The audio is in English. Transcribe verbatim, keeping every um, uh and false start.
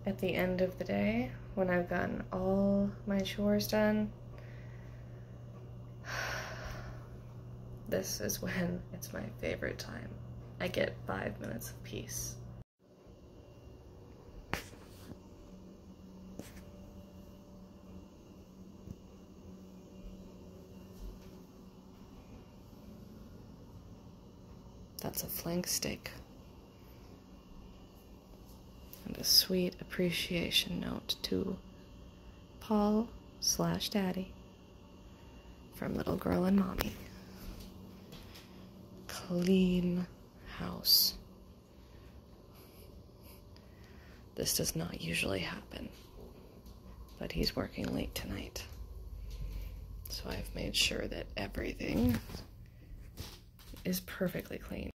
at the end of the day, when I've gotten all my chores done, this is when it's my favorite time. I get five minutes of peace. That's a flank steak. And a sweet appreciation note to Paul slash Daddy from Little Girl and Mommy. Clean house. This does not usually happen, but he's working late tonight. So I've made sure that everything is perfectly clean.